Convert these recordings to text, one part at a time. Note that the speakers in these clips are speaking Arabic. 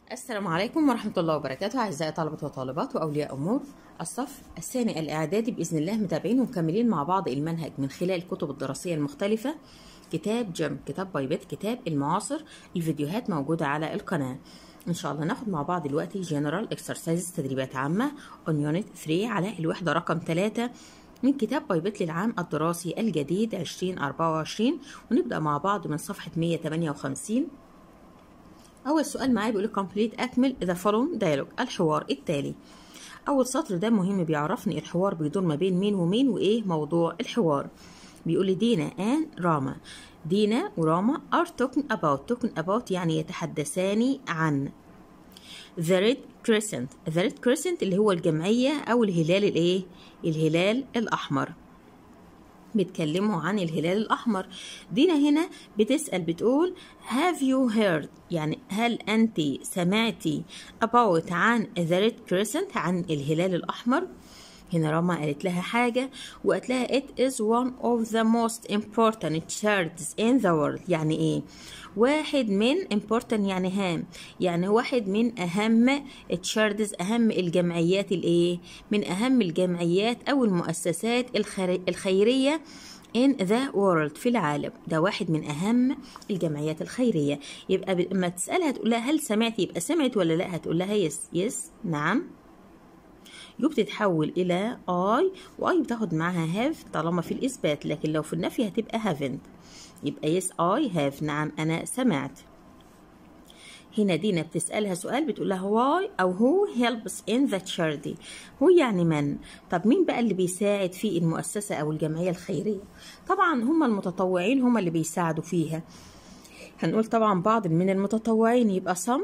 السلام عليكم ورحمة الله وبركاته. أعزائي طلبة وطالبات وأولياء أمور الصف الثاني الإعدادي، بإذن الله متابعين ومكملين مع بعض المنهج من خلال الكتب الدراسية المختلفة. كتاب جيم، كتاب بايبت، كتاب المعاصر. الفيديوهات موجودة على القناة. إن شاء الله ناخد مع بعض دلوقتي جنرال اكسرسايز، تدريبات عامة on unit 3 على الوحدة رقم 3 من كتاب بايبت للعام الدراسي الجديد 2024، ونبدأ مع بعض من صفحة 158. أول سؤال معايا بيقول complete أكمل the following dialogue، الحوار التالي. أول سطر ده مهم، بيعرفني الحوار بيدور ما بين مين ومين وإيه موضوع الحوار. بيقول لي دينا and راما. دينا وراما are talking about يعني يتحدثان عن the red crescent. the red crescent اللي هو الجمعية أو الهلال الإيه؟ الهلال الأحمر. بيتكلموا عن الهلال الأحمر. دينا هنا بتسأل بتقول have you heard، يعني هل أنت سمعتي about عن the red crescent، عن الهلال الأحمر. هنا راما قالت لها حاجة وقالت لها it is one of the most important charities in the world. يعني ايه؟ واحد من important يعني هام، يعني واحد من أهم charities، أهم الجمعيات الايه؟ من أهم الجمعيات أو المؤسسات الخيرية in the world، في العالم. ده واحد من أهم الجمعيات الخيرية. يبقى لما تسألها تقول لها هل سمعتي، يبقى سمعت ولا لا؟ هتقول لها yes نعم. يو بتتحول إلى I، وI بتاخد معاها have طالما في الإثبات، لكن لو في النفي هتبقى haven't. يبقى yes I have، نعم أنا سمعت. هنا دينا بتسألها سؤال بتقول لها why أو who helps in the charity. هو يعني من؟ طب مين بقى اللي بيساعد في المؤسسة أو الجمعية الخيرية؟ طبعا هم المتطوعين، هم اللي بيساعدوا فيها. هنقول طبعا بعض من المتطوعين، يبقى some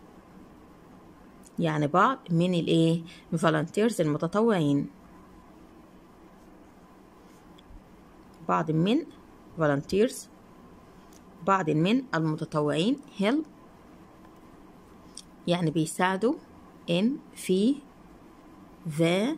يعني بعض من الايه؟ volunteers المتطوعين. بعض من volunteers، بعض من المتطوعين. help يعني بيساعدوا in في the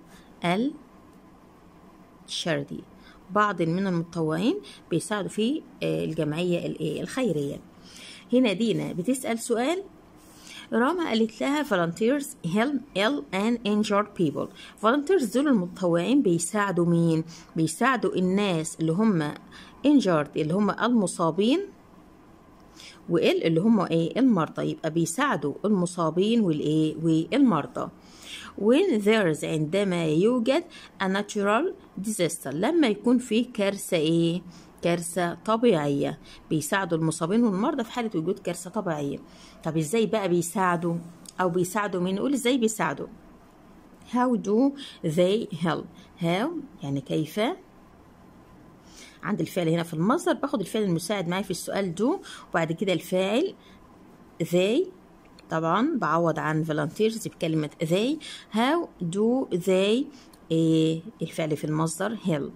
charity. بعض من المتطوعين بيساعدوا في الجمعية الخيرية. هنا دينا بتسأل سؤال، راما قالت لها volunteers help ill and injured people. volunteers دول المتطوعين بيساعدوا مين؟ بيساعدوا الناس اللي هم injured اللي هم المصابين، وإل اللي هم ايه؟ المرضى. يبقى بيساعدوا المصابين والايه؟ والمرضى. when there is عندما يوجد a natural disaster، لما يكون فيه كارثة ايه؟ كارثة طبيعية. بيساعدوا المصابين والمرضى في حالة وجود كارثة طبيعية. طب ازاي بقى بيساعدوا؟ او بيساعدوا مين؟ نقول ازاي بيساعدوا. how do they help. how يعني كيف. عند الفعل هنا في المصدر باخد الفعل المساعد معي في السؤال do، وبعد كده الفاعل they. طبعا بعوض عن volunteers بكلمة they. how do they الفعل في المصدر help.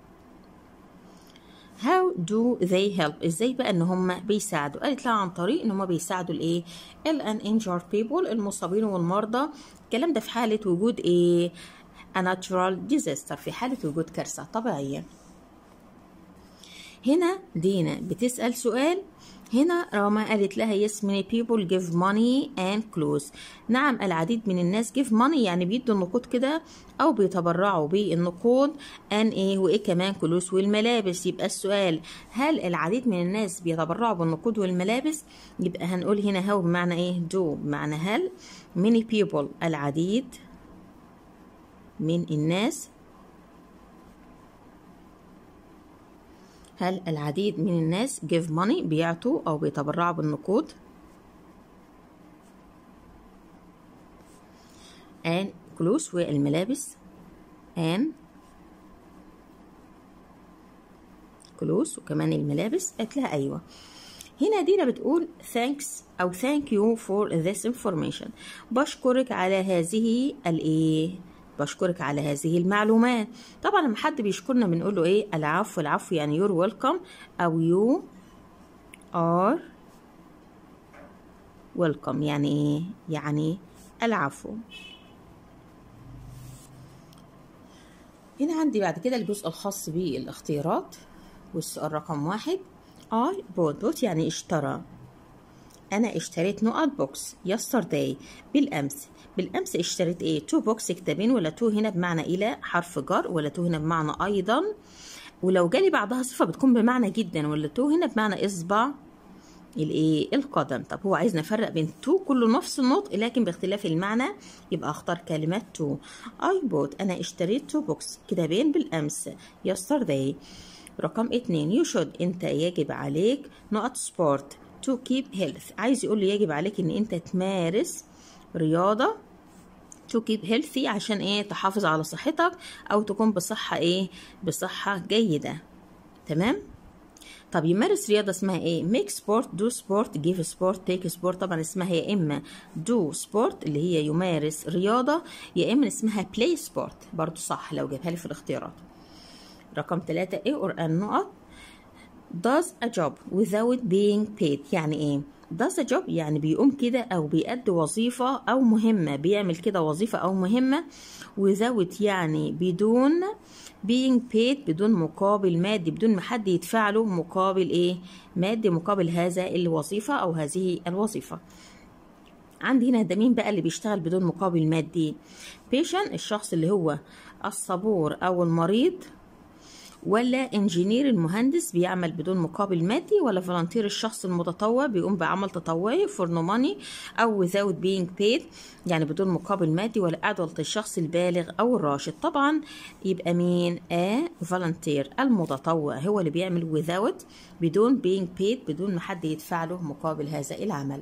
how do they help، ازاي بقى ان هم بيساعدوا؟ قالت لها عن طريق ان هم بيساعدوا الايه؟ ill and injured people المصابين والمرضى. الكلام ده في حالة وجود ايه؟ a natural disaster، في حالة وجود كارثة طبيعية. هنا دينا بتسأل سؤال، هنا راما قالت لها yes many people give money and clothes. نعم العديد من الناس give money يعني بيدوا النقود كده او بيتبرعوا بالنقود and ايه وايه كمان clothes والملابس. يبقى السؤال هل العديد من الناس بيتبرعوا بالنقود والملابس؟ يبقى هنقول هنا how بمعنى ايه؟ do بمعنى هل. many people العديد من الناس، هل العديد من الناس give money بيعطوا أو بيتبرعوا بالنقود and clothes والملابس and clothes وكمان الملابس. قالت لها أيوة. هنا دينا بتقول thanks أو thank you for this information. بشكرك على هذه الإيه؟ بشكرك على هذه المعلومات. طبعا لما حد بيشكرنا بنقول له ايه؟ العفو. العفو يعني you're welcome او you are welcome، يعني ايه؟ يعني العفو. هنا عندي بعد كده الجزء الخاص بالاختيارات، والسؤال رقم 1 I bought يعني اشترى. أنا اشتريت نقط بوكس yesterday بالأمس. بالأمس اشتريت إيه؟ 2 بوكس كتابين، ولا 2 هنا بمعنى إلى حرف جر، ولا 2 هنا بمعنى أيضا، ولو جالي بعدها صفة بتكون بمعنى جدا، ولا 2 هنا بمعنى إصبع الايه القدم. طب هو عايز نفرق بين 2 كله نفس النطق لكن باختلاف المعنى، يبقى اختار كلمة 2. I bought أنا اشتريت 2 بوكس كتابين بالأمس yesterday. رقم 2 you should أنت يجب عليك نقط سبورت to keep health. عايز يقول لي يجب عليك إن أنت تمارس رياضة to keep healthy عشان إيه؟ تحافظ على صحتك أو تكون بصحة إيه؟ بصحة جيدة. تمام؟ طب يمارس رياضة اسمها ايه؟ make sport do sport give sport take sport. طبعا اسمها يا اما do sport اللي هي يمارس رياضة، يا اما اسمها play sport برضو صح لو جابها لي في الاختيارات. رقم 3 ايه or النقط does a job without being paid. يعني ايه does a job؟ يعني بيقوم كده او بيأدي وظيفة او مهمة، بيعمل كده وظيفة او مهمة without يعني بدون being paid بدون مقابل مادي، بدون ما حد يدفع له مقابل ايه مادي مقابل هذا الوظيفة او هذه الوظيفة. عندي هنا ده مين بقى اللي بيشتغل بدون مقابل مادي؟ patient الشخص اللي هو الصبور او المريض، ولا انجينير المهندس بيعمل بدون مقابل مادي، ولا فولنتير الشخص المتطوع بيقوم بعمل تطوعي for no money او without being paid يعني بدون مقابل مادي، ولا adult الشخص البالغ او الراشد. طبعا يبقى مين؟ فولنتير المتطوع هو اللي بيعمل without بدون being paid بدون ما حد يدفع له مقابل هذا العمل.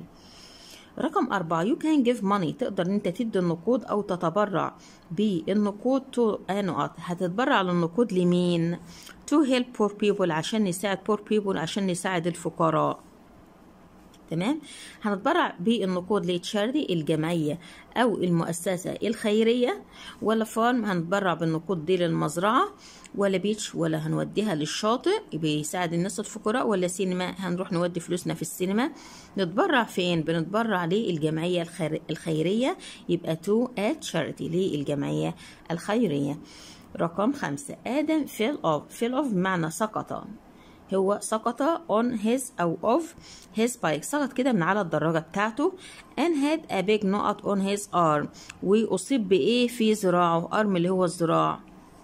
رقم 4 you can give money تقدر ان انت تدي النقود او تتبرع بالنقود to نقط. هتتبرع للنقود لمين؟ to help poor people عشان نساعد poor people عشان نساعد الفقراء. تمام؟ هنتبرع بالنقود لتشاريتي الجمعية او المؤسسة الخيرية، ولا فارم هنتبرع بالنقود دي للمزرعة، ولا بيتش ولا هنوديها للشاطئ بيساعد الناس الفقراء، ولا سينما هنروح نودي فلوسنا في السينما. نتبرع فين؟ بنتبرع للجمعية الخيرية يبقى to a charity للجمعية الخيرية. رقم 5 آدم fell off بمعنى سقط. هو سقط on his أو of his bike سقط كده من على الدراجة بتاعته and had a big نقط on his arm وأصيب بإيه في ذراعه؟ arm اللي هو الذراع.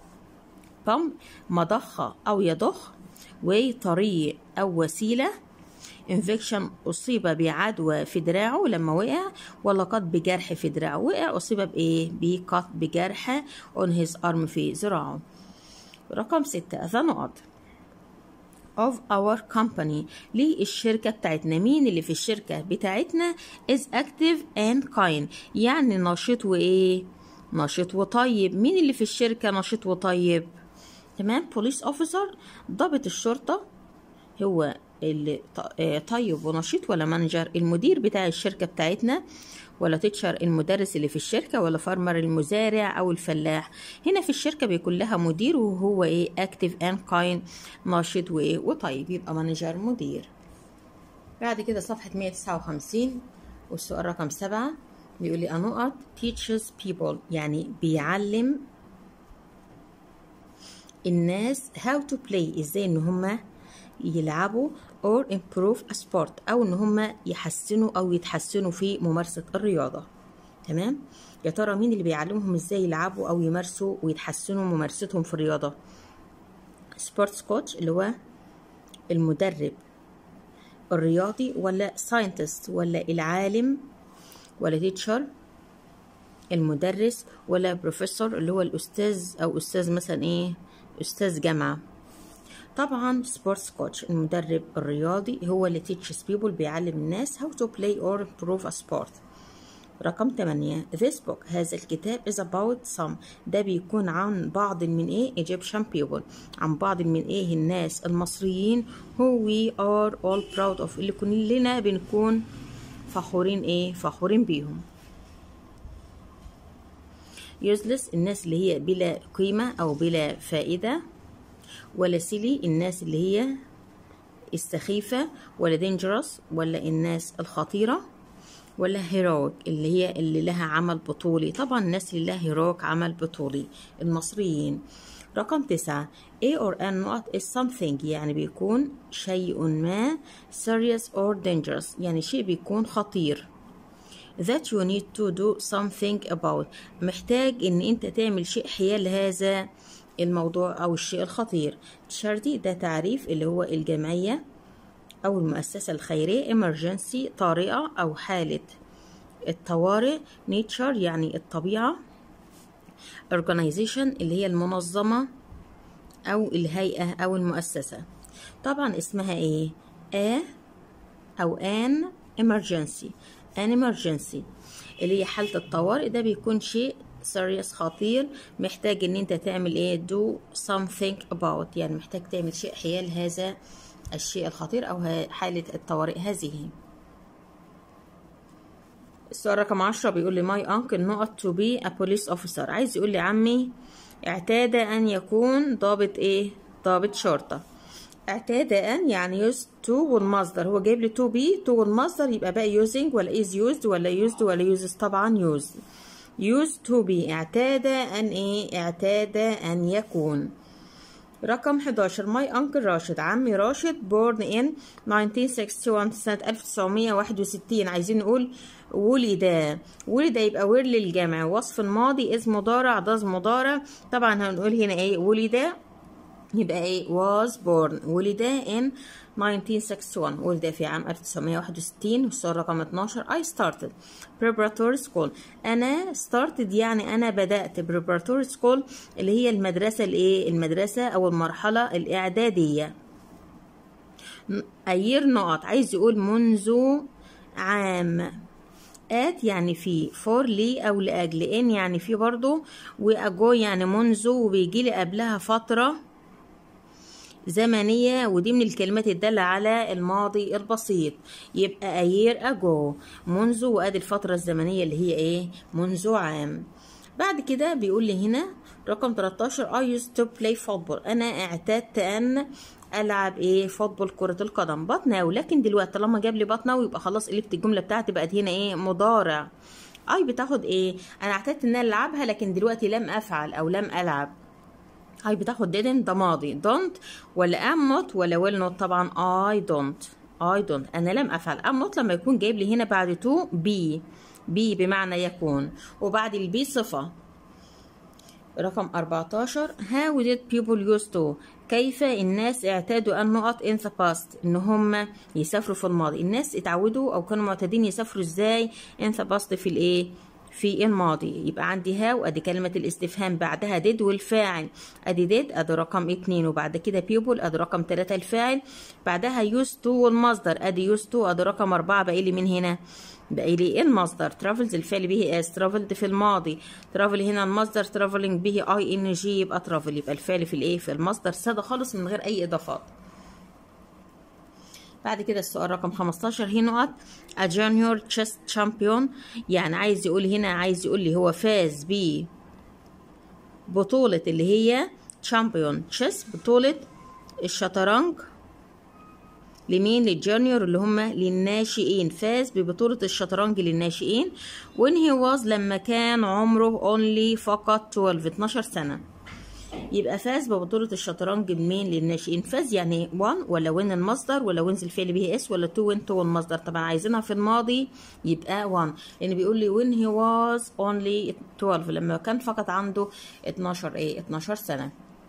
مضخة أو يضخ، وطريق أو وسيلة. infection أصيب بعدوى في دراعه لما وقع، ولا قط بجرح في دراعه. وقع أصيب بإيه؟ بقط بجرح on his arm في ذراعه. رقم 6 the نقط of our company للشركة بتاعتنا. مين اللي في الشركة بتاعتنا؟ is active and kind يعني نشيط وإيه؟ نشيط وطيب. مين اللي في الشركة نشيط وطيب؟ تمام. police officer ضابط الشرطة هو اللي طيب ونشيط، ولا مانجر المدير بتاع الشركة بتاعتنا، ولا تيتشر المدرس اللي في الشركة، ولا فارمر المزارع أو الفلاح. هنا في الشركة بيكون لها مدير وهو إيه active and kind نشيط وإيه وطيب، يبقى مانجر مدير. بعد كده صفحة 159 والسؤال رقم 7 بيقول لي نقط teaches people يعني بيعلم الناس how to play ازاي ان هم يلعبوا or improve a sport او ان هم يحسنوا او يتحسنوا في ممارسة الرياضة. تمام. يا ترى مين اللي بيعلمهم ازاي يلعبوا او يمارسوا ويتحسنوا ممارستهم في الرياضة؟ sports coach اللي هو المدرب الرياضي، ولا scientist ولا العالم، ولا teacher المدرس، ولا professor اللي هو الأستاذ أو أستاذ مثلا إيه أستاذ جامعة. طبعا sports coach المدرب الرياضي هو اللي teaches people بيعلم الناس how to play or improve a sport. رقم 8 this book هذا الكتاب is about some ده بيكون عن بعض من ايه Egyptian people عن بعض من ايه الناس المصريين who we are all proud of اللي كلنا بنكون فخورين ايه فخورين بيهم. useless الناس اللي هي بلا قيمة أو بلا فائدة، ولا silly الناس اللي هي السخيفة، ولا dangerous ولا الناس الخطيرة، ولا heroic اللي هي اللي لها عمل بطولي. طبعا الناس اللي لها heroic عمل بطولي المصريين. رقم 9 A or an not is something يعني بيكون شيء ما serious or dangerous يعني شيء بيكون خطير that you need to do something about محتاج ان انت تعمل شيء حيال هذا الموضوع او الشيء الخطير. charity ده تعريف اللي هو الجمعية او المؤسسة الخيرية. emergency طارئة او حالة الطوارئ. nature يعني الطبيعة. organization اللي هي المنظمة او الهيئة او المؤسسة. طبعا اسمها ايه؟ او an emergency. an emergency اللي هي حالة الطوارئ ده بيكون شيء serious خطير محتاج ان انت تعمل ايه؟ do something about يعني محتاج تعمل شيء حيال هذا الشيء الخطير او حالة الطوارئ هذه. السؤال رقم 10 بيقول لي my uncle not to be a police officer عايز يقول لي عمي اعتاد ان يكون ضابط ايه؟ ضابط شرطة. اعتاد ان يعني used to والمصدر هو جايب لي to be to والمصدر يبقى بقى using ولا is used ولا used ولا uses طبعا used to be اعتاد ان ايه؟ اعتاد ان يكون. رقم 11 my uncle راشد عمي راشد born in 1961 سنة 1961 عايزين نقول ولد يبقى were للجمع وصف الماضي is مضارع does مضارع طبعا هنقول هنا ايه؟ ولد يبقى ايه؟ was born ولد in 1961 ولد في عام 1961. والسؤال رقم 12 I started preparatory school أنا started يعني أنا بدأت preparatory school اللي هي المدرسة الإيه؟ المدرسة أو المرحلة الإعدادية. أير نقط عايز يقول منذ عام. at يعني في for لي أو لأجل. in يعني في برضو وأجو يعني منذ وبيجي لي قبلها فترة زمنية ودي من الكلمات الدالة على الماضي البسيط يبقى a year ago منذ وادي الفترة الزمنية اللي هي ايه؟ منذ عام. بعد كده بيقول لي هنا رقم 13 I used to play football أنا اعتدت أن ألعب ايه؟ فوتبول كرة القدم. بطناو لكن دلوقتي طالما جاب لي بطناو يبقى خلاص قلبت الجملة بتاعتي بقت هنا ايه؟ مضارع. I بتاخد ايه؟ أنا اعتدت أن ألعبها لكن دلوقتي لم أفعل أو لم ألعب. هاي بتاخد didn't ده ماضي don't ولا am not ولا will not طبعا I don't أنا لم أفعل. am not لما يكون جايب لي هنا بعد to be بمعنى يكون وبعد البي صفة. رقم 14 how did people used to كيف الناس اعتادوا أن نقط in the past إن هم يسافروا في الماضي. الناس اتعودوا أو كانوا معتادين يسافروا ازاي in the past في الايه؟ في الماضي. يبقى عندي هاو ادي كلمة الاستفهام بعدها ديد والفاعل ادي ديد ادي رقم 2 وبعد كده بيبل ادي رقم 3 الفاعل بعدها يوز تو والمصدر ادي يوز تو ادي رقم 4 باقي لي من هنا باقي لي المصدر ترافلز الفعل به اس ترافلد في الماضي ترافل هنا المصدر ترافلنج به اي ان جي يبقى ترافل يبقى الفعل في الايه؟ في المصدر ساده خالص من غير اي اضافات. بعد كده السؤال رقم 15 هي نقط a junior chess champion يعني عايز يقول هنا عايز يقول لي هو فاز ببطولة اللي هي champion chess بطولة الشطرنج لمين؟ للجونيور اللي هم للناشئين فاز ببطولة الشطرنج للناشئين when he was لما كان عمره only فقط 12 سنة يبقى فاز ببطولة الشطرنج بمين؟ للناشئين. فاز يعني 1 ولا وين المصدر ولا وينز الفعل به اس ولا تو وين تو المصدر طبعا عايزينها في الماضي يبقى 1 لان بيقول لي when he was only 12 لما كان فقط عنده 12 سنة.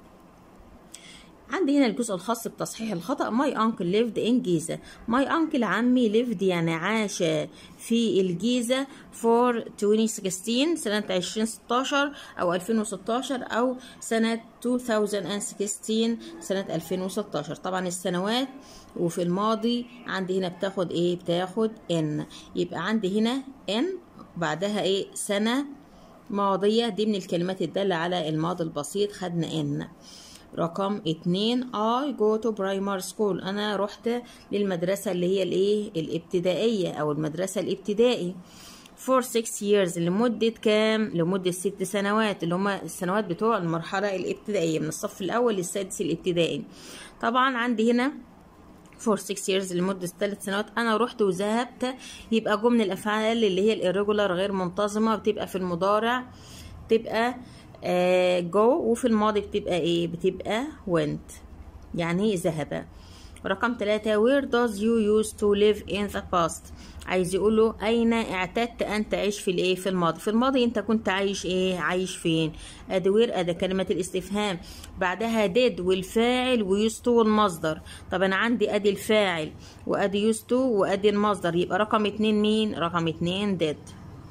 عندي هنا الجزء الخاص بتصحيح الخطأ my uncle lived in جيزة my uncle عمي lived يعني عاش في الجيزة for 2016 سنة 2016 أو 2016 أو سنة 2016 سنة 2016 طبعا السنوات وفي الماضي عندي هنا بتاخد ايه؟ بتاخد ان يبقى عندي هنا ان بعدها ايه؟ سنة ماضية دي من الكلمات الدالة على الماضي البسيط خدنا ان. رقم 2 I go to primary school أنا رحت للمدرسة اللي هي الإيه؟ الابتدائية أو المدرسة الابتدائي for 6 years لمدة كام؟ لمدة 6 سنوات اللي هما السنوات بتوع المرحلة الابتدائية من الصف الأول للسادس الابتدائي. طبعا عندي هنا for 6 years لمدة 3 سنوات أنا رحت وذهبت يبقى جو من الأفعال اللي هي الirregular غير منتظمة بتبقى في المضارع تبقى go، وفي الماضي بتبقى ايه؟ بتبقى went، يعني ذهب. رقم 3 where does you used to live in the past؟ عايز يقوله أين اعتدت أن تعيش في الإيه؟ في الماضي. في الماضي أنت كنت عايش إيه؟ عايش فين؟ أدي where، أدي كلمة الاستفهام، بعدها did والفاعل وused to والمصدر. طب أنا عندي أدي الفاعل وأدي used to وأدي المصدر، يبقى رقم 2 مين؟ رقم 2 did.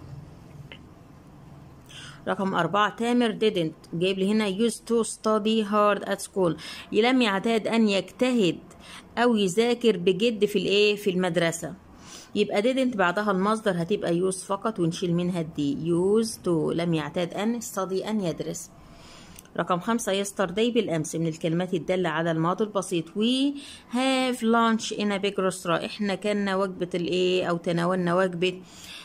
رقم 4 تامر didn't، جايب لي هنا used to study hard at school، لم يعتاد أن يجتهد أو يذاكر بجد في الإيه؟ في المدرسة. يبقى didn't بعدها المصدر هتبقى use فقط ونشيل منها الدي. used to لم يعتاد أن study أن يدرس. رقم 5 yesterday بالأمس، من الكلمات الدالة على الماضي البسيط. we have lunch in a big restaurant، احنا كنا وجبة الإيه؟ أو تناولنا وجبة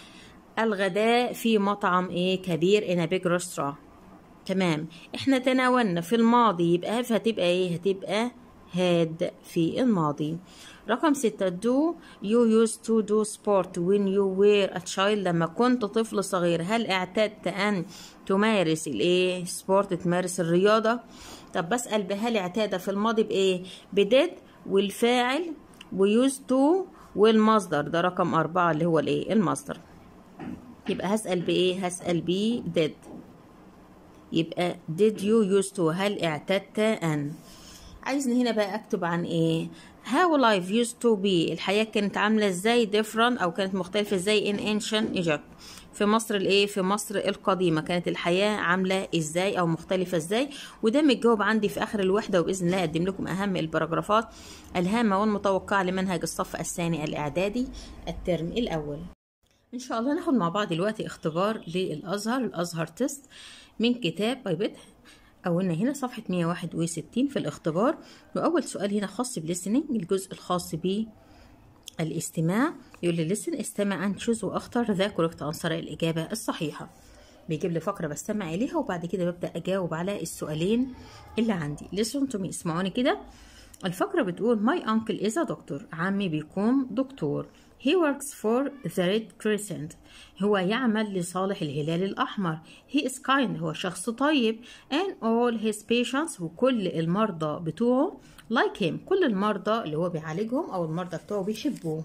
الغداء في مطعم ايه؟ كبير، in a big restaurant. تمام، احنا تناولنا في الماضي، يبقى هتبقى ايه؟ هتبقى had في الماضي. رقم 6 do you used to do sport when you were a child؟ لما كنت طفل صغير هل اعتدت ان تمارس الايه؟ سبورت، تمارس الرياضة. طب بسأل بهل اعتاد في الماضي بايه؟ بدid والفاعل وused to والمصدر، ده رقم 4 اللي هو الايه؟ المصدر. يبقى هسأل بإيه؟ هسأل ب did. يبقى did you used to هل اعتدت أن. عايزني هنا بقى أكتب عن إيه؟ how life used to be، الحياة كانت عاملة إزاي different أو كانت مختلفة إزاي in ancient Egypt، في مصر الإيه؟ في مصر القديمة كانت الحياة عاملة إزاي أو مختلفة إزاي. وده متجاوب عندي في آخر الوحدة، وبإذن الله أقدم لكم أهم البراجرافات الهامة والمتوقعة لمنهج الصف الثاني الإعدادي الترم الأول. ان شاء الله ناخد مع بعض دلوقتي اختبار للازهر، الازهر تيست من كتاب بايبت. اولنا هنا صفحه 161 في الاختبار، واول سؤال هنا خاص بالlistening، الجزء الخاص بالاستماع. يقول لي listen، استمع and choose واختر the correct answer، الاجابه الصحيحه. بيجيب لي فقره بستمع اليها وبعد كده ببدا اجاوب على السؤالين اللي عندي. listen to me، اسمعوني كده. الفقره بتقول my uncle is a doctor، عمي بيكون دكتور. He works for the Red Crescent، هو يعمل لصالح الهلال الأحمر. He is kind، هو شخص طيب. And all his patients، وكل المرضى بتوعه like him، كل المرضى اللي هو بيعالجهم أو المرضى بتوعه بيحبوه.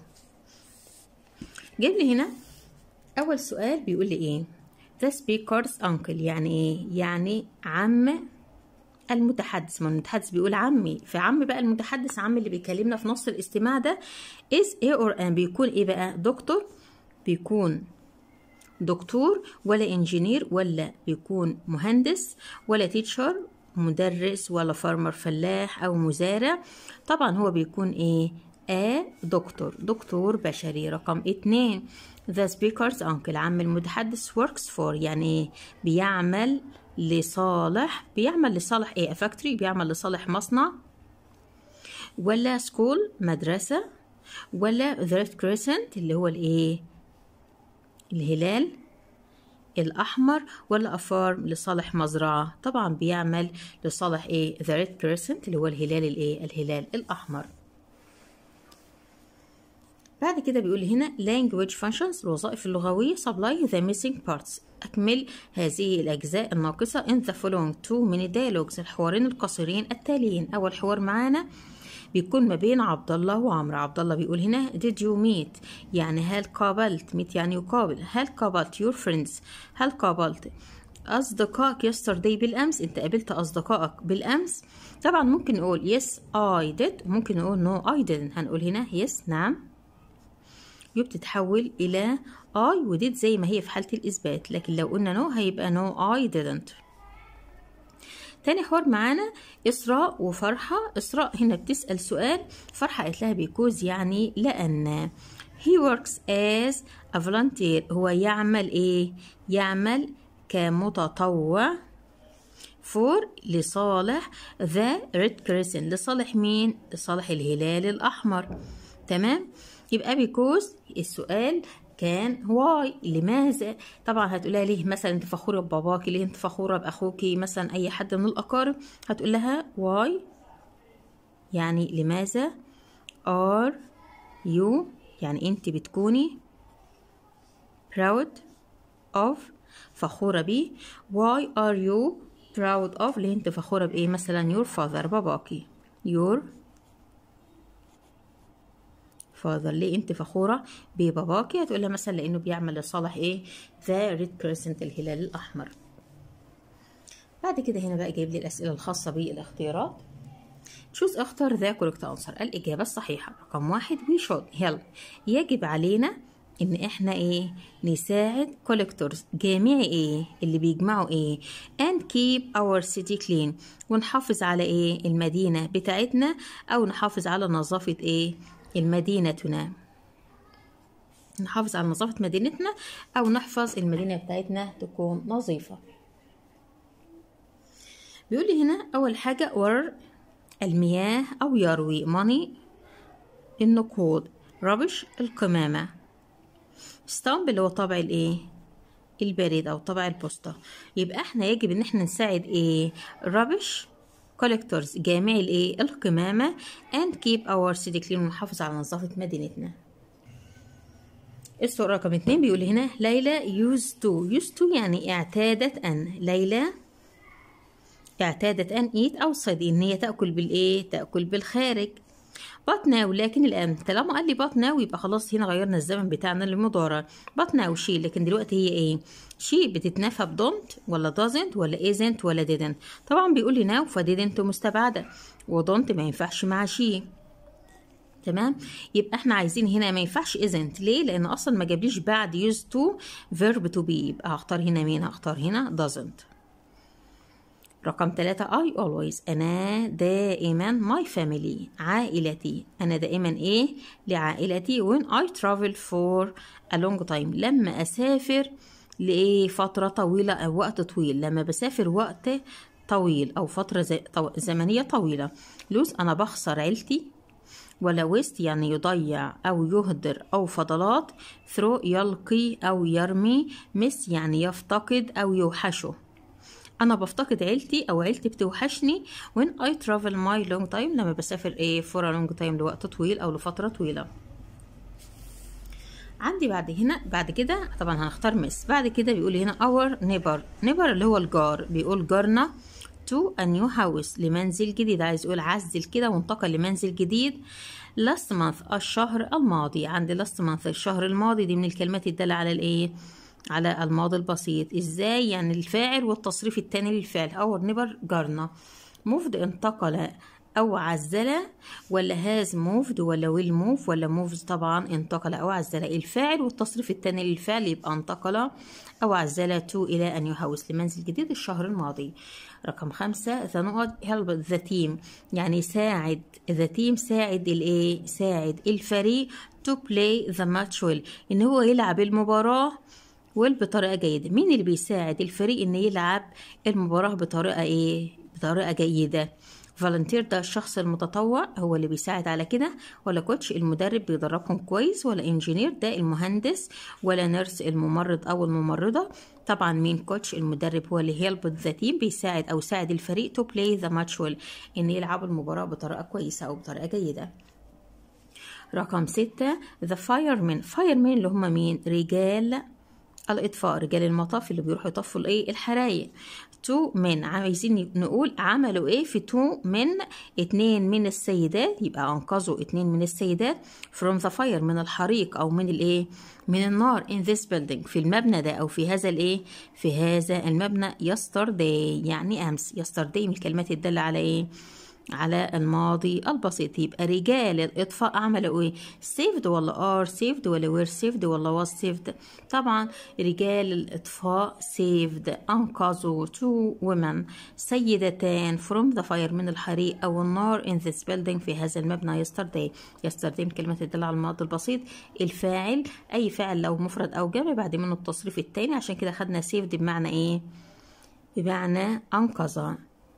جايب لي هنا أول سؤال بيقول لي إيه؟ The speaker's uncle، يعني إيه؟ يعني عم المتحدث. ما المتحدث بيقول عمي، فعم بقى المتحدث، عم اللي بيكلمنا في نص الاستماع ده is ايه or an، بيكون ايه بقى؟ دكتور، بيكون دكتور ولا انجينير ولا بيكون مهندس ولا تيتشر مدرس ولا فارمر فلاح او مزارع؟ طبعا هو بيكون ايه؟ دكتور، دكتور بشري. رقم 2 the speaker's uncle، عم المتحدث works for، يعني ايه؟ بيعمل لصالح، بيعمل لصالح ايه؟ فاكتوري، بيعمل لصالح مصنع ولا سكول مدرسة ولا ذا ريد كريسنت اللي هو الايه؟ الهلال الأحمر ولا أفارم لصالح مزرعة؟ طبعا بيعمل لصالح ايه؟ ذا ريد كريسنت اللي هو الهلال الايه؟ الهلال الأحمر. بعد كده بيقول لي هنا language functions، الوظائف اللغوية. supply the missing parts، أكمل هذه الأجزاء الناقصة in the following two mini dialogues، الحوارين القصيرين التاليين. أول حوار معانا بيكون ما بين عبد الله وعمرو. عبد الله بيقول هنا did you meet، يعني هل قابلت، meet يعني يقابل، هل قابلت your friends، هل قابلت أصدقائك yesterday بالأمس، أنت قابلت أصدقائك بالأمس؟ طبعا ممكن نقول yes I did، ممكن نقول no I didn't. هنقول هنا yes نعم، بتتحول إلى I وديد زي ما هي في حالة الإثبات، لكن لو قلنا no هيبقى no I didn't. تاني حوار معانا إسراء وفرحة. إسراء هنا بتسأل سؤال، فرحة قالت لها بيكوز يعني لأن. he works as a volunteer، هو يعمل إيه؟ يعمل كمتطوع for لصالح the red crescent، لصالح مين؟ لصالح الهلال الأحمر. تمام؟ يبقى بيكوز السؤال كان واي، لماذا؟ طبعا هتقولها ليه مثلا انت فخوره بباباكي، ليه انت فخوره باخوكي، مثلا اي حد من الاقارب هتقول لها واي يعني لماذا. are you يعني انت بتكوني proud of فخوره بيه. why are you proud of ليه انت فخورة بايه؟ مثلا your father باباكي. your father ليه انت فخورة بباباكي؟ هتقولها مثلا لانه بيعمل لصالح ايه؟ the red crescent الهلال الاحمر. بعد كده هنا بقى جايب لي الاسئلة الخاصة بالاختيارات. choose اختار the correct answer الإجابة الصحيحة. رقم 1 we should help يجب علينا إن إحنا إيه؟ نساعد collectors جامعي إيه؟ اللي بيجمعوا إيه؟ and keep our city clean ونحافظ على إيه؟ المدينة بتاعتنا أو نحافظ على نظافة إيه؟ المدينتنا. نحافظ على نظافة مدينتنا أو نحفظ المدينة بتاعتنا تكون نظيفة. بيقول لي هنا أول حاجة or المياه أو يروي money النقود rubbish القمامة stamp اللي هو طابع الايه؟ البريد أو طابع البوسطة. يبقى احنا يجب ان احنا نساعد ايه؟ rubbish collectors جامعي الايه؟ القمامة and keep our city clean ونحافظ على نظافة مدينتنا. السؤال رقم 2 بيقول هنا ليلى used to يعني اعتادت أن ليلى اعتادت أن eat outside إن هي تأكل بالإيه؟ تأكل بالخارج. but now لكن الآن طالما قال لي but now يبقى خلاص هنا غيرنا الزمن بتاعنا للمضارع. but now she لكن دلوقتي هي إيه؟ she بتتنافى ب don't ولا doesn't ولا isn't ولا didn't. طبعا بيقول لي now ف didn't مستبعدة و don't ما ينفعش مع she. تمام؟ يبقى احنا عايزين هنا ما ينفعش isn't ليه؟ لأن أصلا ما جابليش بعد used to verb to be يبقى هختار هنا مين؟ هختار هنا doesn't. رقم 3 I always أنا دائما my family عائلتي. أنا دائما إيه؟ لعائلتي when I travel for a long time لما أسافر لإيه؟ فترة طويلة أو وقت طويل. لما بسافر وقت طويل أو فترة زمنية طويلة. lose أنا بخسر عيلتي ولا waste يعني يضيع أو يهدر أو فضلات. throw يلقي أو يرمي. miss يعني يفتقد أو يوحشه. أنا بفتقد عيلتي أو عيلتي بتوحشني when I travel my long time لما بسافر إيه for a long time لوقت طويل أو لفترة طويلة. عندي بعد كده طبعا هنختار miss. بعد كده بيقول هنا our neighbor اللي هو الجار. بيقول جارنا to a new house لمنزل جديد. عايز يقول عزل كده وانتقل لمنزل جديد. last month الشهر الماضي. عندي last month الشهر الماضي دي من الكلمات الدالة على الإيه؟ على الماضي البسيط. ازاي؟ يعني الفاعل والتصريف التاني للفعل. اور نيبر جارنا. موفد انتقل او عزل ولا هاز موفد ولا ويل موف ولا موفز. طبعا انتقل او عزل الفاعل والتصريف التاني للفعل يبقى انتقل او عزل تو الى ان يهوس لمنزل جديد الشهر الماضي. رقم 5 the نقط help the team يعني ساعد the team ساعد الايه؟ ساعد الفريق to play the match well ان هو يلعب المباراة بطريقة جيدة. مين اللي بيساعد الفريق ان يلعب المباراة بطريقة ايه؟ بطريقة جيدة. فالنتير ده الشخص المتطوع هو اللي بيساعد على كده. ولا كوتش المدرب بيدربهم كويس. ولا انجينير ده المهندس. ولا نيرس الممرض او الممرضة. طبعا مين؟ كوتش المدرب هو اللي هيلب ذا تيم بيساعد او ساعد الفريق تو بلاي ذا ماتش ويل ان يلعبوا المباراة بطريقة كويسة او بطريقة جيدة. رقم 6 the firemen اللي هم مين؟ رجال الإطفاء. رجال المطاف اللي بيروحوا يطفوا الايه؟ الحرايق. تو من عايزين نقول عملوا ايه في تو من 2 من السيدات يبقى انقذوا 2 من السيدات from the fire من الحريق او من الايه؟ من النار in this building في المبنى ده او في هذا الايه؟ في هذا المبنى. yesterday يعني امس. yesterday من الكلمات الدالة على ايه؟ على الماضي البسيط. يبقى رجال الإطفاء عملوا ايه؟ saved ولا are saved ولا were saved ولا was saved. طبعا رجال الإطفاء saved أنقذوا two women سيدتان from the fire من الحريق أو النار in this building في هذا المبنى. yesterday من كلمة تدل على الماضي البسيط. الفاعل أي فاعل لو مفرد أو جمع بعد منه التصريف التاني عشان كده خدنا saved بمعنى ايه؟ بمعنى أنقذ.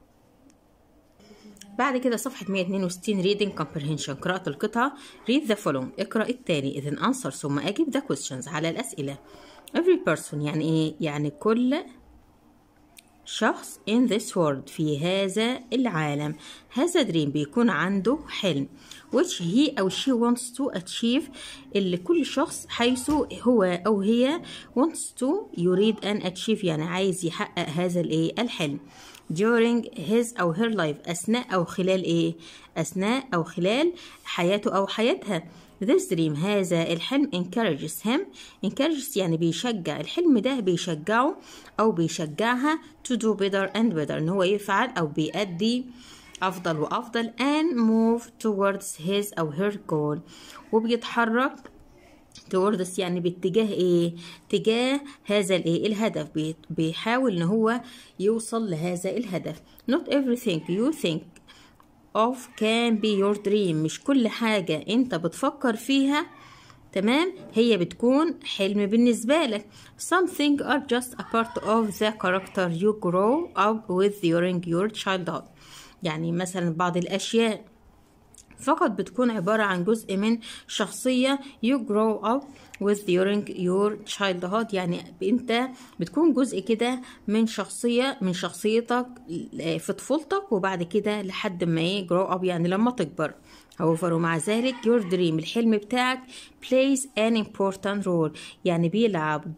بعد كده صفحة 162 reading comprehension قراءة القطعة. read the following اقرأ التالي then answer ثم أجب the questions على الأسئلة. every person يعني إيه؟ يعني كل شخص in this world في هذا العالم has a dream بيكون عنده حلم which he أو she wants to achieve اللي كل شخص حيث هو أو هي wants to يريد أن achieve يعني عايز يحقق هذا الحلم during his أو her life أثناء أو خلال أثناء أو خلال حياته أو حياتها. This dream هذا الحلم encourages him encourages يعني بيشجع الحلم ده بيشجعه أو بيشجعها to do better and better إن هو يفعل أو بيأدي أفضل وأفضل and move towards his أو her goal وبيتحرك towards يعني باتجاه تجاه هذا الهدف بيحاول إن هو يوصل لهذا الهدف. Not everything you think of can be your dream مش كل حاجة انت بتفكر فيها تمام هي بتكون حلم بالنسبة لك. Some things are just a part of the character you grow up with during your childhood يعني مثلا بعض الأشياء فقط بتكون عبارة عن جزء من شخصية you grow up with during your childhood يعني انت بتكون جزء كده من شخصيتك في طفولتك وبعد كده لحد ما grow up يعني لما تكبر. however ومع ذلك your dream الحلم بتاعك plays an important role يعني بيلعب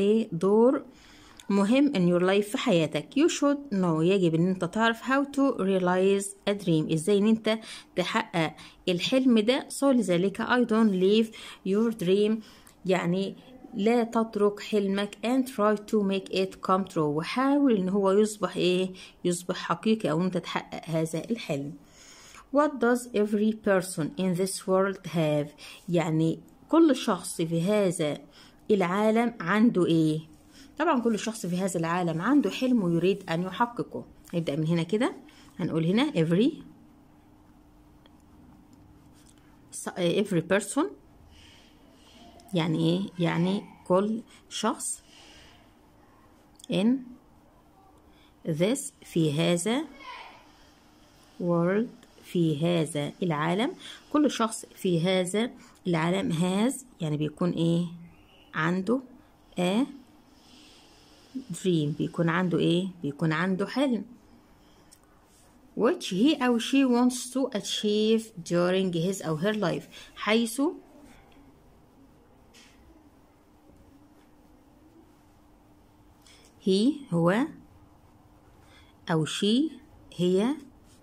دور مهم in your life في حياتك. You should know يجب ان انت تعرف how to realize a dream ازاي ان انت تحقق الحلم ده. so لذلك I don't leave your dream يعني لا تترك حلمك and try to make it come true وحاول ان هو يصبح حقيقي او انت تحقق هذا الحلم. What does every person in this world have يعني كل شخص في هذا العالم عنده طبعا كل شخص في هذا العالم عنده حلم ويريد أن يحققه. نبدأ من هنا كده هنقول هنا every person يعني يعني كل شخص in this في هذا world في هذا العالم كل شخص في هذا العالم has يعني بيكون عنده dream بيكون عنده بيكون عنده حلم which he أو she wants to achieve during his أو her life حيث he هو أو she هي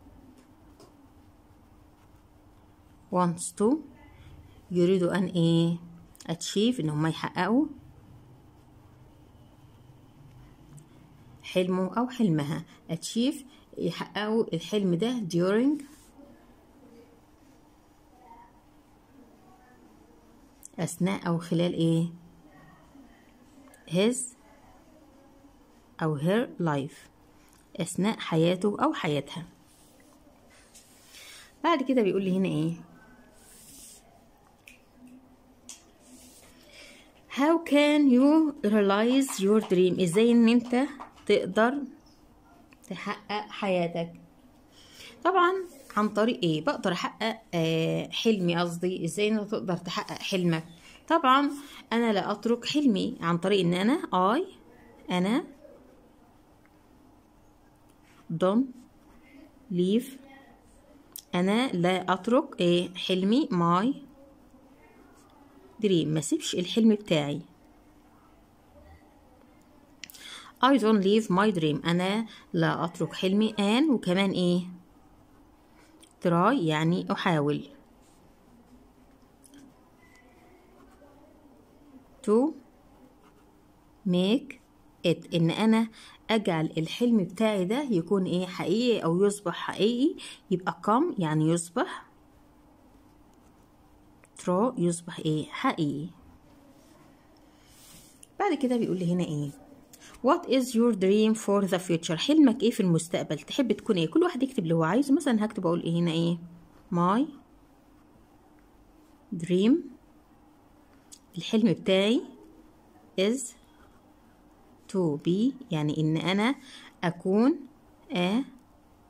wants to يريد أن achieve إن هم يحققوا حلمه أو حلمها achieve يحققوا الحلم ده during أثناء أو خلال his أو her life أثناء حياته أو حياتها. بعد كده بيقول لي هنا how can you realize your dream ازاي ان انت تقدر تحقق حياتك. طبعا عن طريق بقدر احقق حلمي قصدي ازاي انت تقدر تحقق حلمك. طبعا انا لا اترك حلمي عن طريق ان انا don't leave انا لا اترك حلمي my dream ما سيبش الحلم بتاعي. I don't leave my dream أنا لا أترك حلمي and وكمان try يعني أحاول to make it إن أنا أجعل الحلم بتاعي ده يكون حقيقي أو يصبح حقيقي يبقى come يعني يصبح true يصبح حقيقي. بعد كده بيقول لي هنا What is your dream for the future حلمك في المستقبل تحب تكون كل واحد يكتب اللي هو عايزه. مثلا هكتب اقول هنا my dream الحلم بتاعي is to be يعني ان انا اكون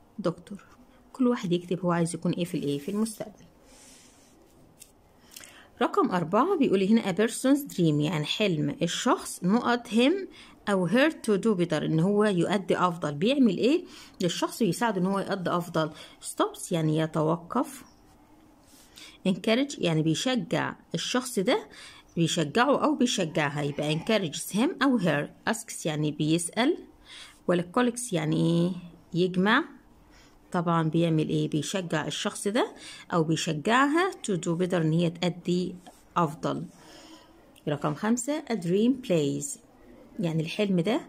دكتور. كل واحد يكتب هو عايز يكون في المستقبل. رقم 4 بيقول هنا a person's dream يعني حلم الشخص نقط him أو her to do better إن هو يؤدي أفضل. بيعمل إيه للشخص ويساعده إن هو يؤدي أفضل. stops يعني يتوقف. encourage يعني بيشجع الشخص ده، بيشجعه أو بيشجعها، يبقى encourages him أو her. asks يعني بيسأل، ولا collects يعني إيه يجمع. طبعا بيعمل إيه بيشجع الشخص ده أو بيشجعها to do better إن هي تأدي أفضل. رقم 5 a dream plays يعني الحلم ده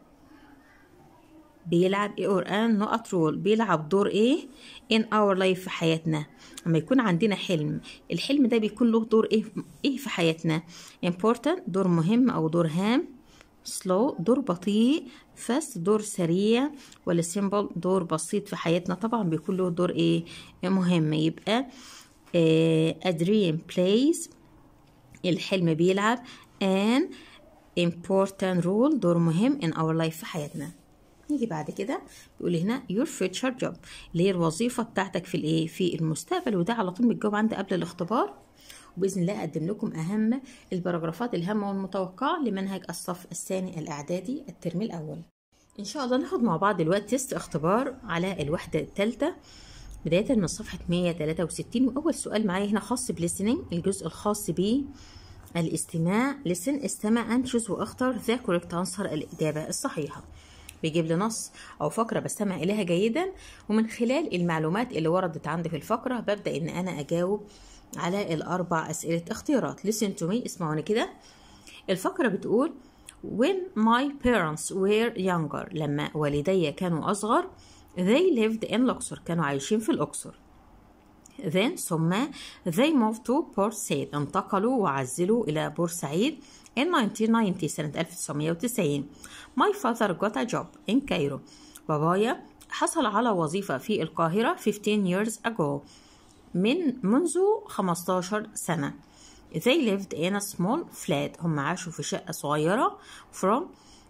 بيلعب or an نقط role بيلعب دور ايه in our life في حياتنا. لما يكون عندنا حلم الحلم ده بيكون له دور ايه في حياتنا. important دور مهم او دور هام. slow دور بطيء. fast دور سريع. ولا simple دور بسيط في حياتنا. طبعا بيكون له دور ايه مهم. يبقى a dream plays الحلم بيلعب an important role دور مهم in our life في حياتنا. نيجي بعد كده بيقول هنا your future job اللي هي الوظيفة بتاعتك في الايه في المستقبل، وده على طول بتجاوب عندي قبل الاختبار. وبإذن الله أقدم لكم أهم البراجرافات الهامة والمتوقعة لمنهج الصف الثاني الإعدادي الترم الأول. إن شاء الله ناخد مع بعض دلوقتي تيست اختبار على الوحدة الثالثة بداية من صفحة 163. وأول سؤال معايا هنا خاص بليسنينج الجزء الخاص بالاستماع. listen استمع and choose واختر the correct answer الإجابة الصحيحة. بيجيب لي نص أو فقرة بستمع إليها جيدا، ومن خلال المعلومات اللي وردت عندي في الفقرة ببدأ إن أنا أجاوب على الأربع أسئلة اختيارات. listen to me اسمعوني كده. الفقرة بتقول when my parents were younger لما والدي كانوا أصغر they lived in الأقصر كانوا عايشين في الأقصر. then ثم they moved to Port Said انتقلوا وعزلوا إلى بورسعيد in 1990 سنة 1990. my father got a job in Cairo بابايا حصل على وظيفة في القاهرة 15 years ago منذ 15 سنة. they lived in a small flat هم عاشوا في شقة صغيرة from